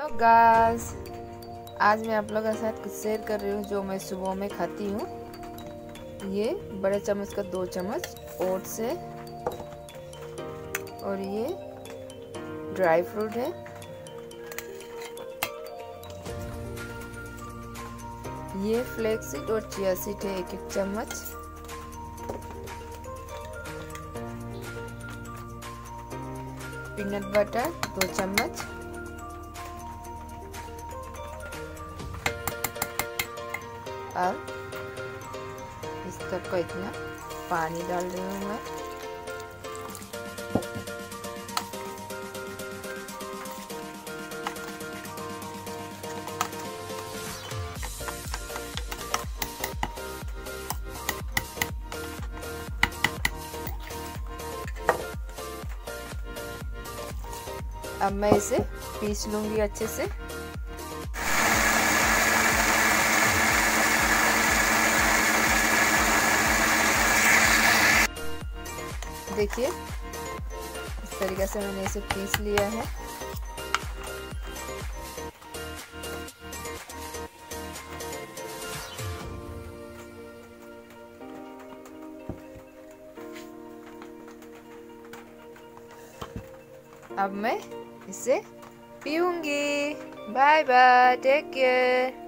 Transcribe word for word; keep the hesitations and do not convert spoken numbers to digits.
Guys, आज मैं आप लोगों के साथ कुछ शेयर कर रही हूँ जो मैं सुबह में खाती हूँ। ये बड़े चम्मच का दो चम्मच ओट्स है और ये ड्राई फ्रूट है। ये फ्लेक्स सीड और चिया सीड है एक एक चम्मच। पीनट बटर दो चम्मच। और इस कप का इतना पानी डाल रही हूँ मैं। अब मैं इसे पीस लूंगी अच्छे से। देखिए इस तरीके से मैंने इसे पीस लिया है। अब मैं इसे पीऊंगी। Bye bye, take care.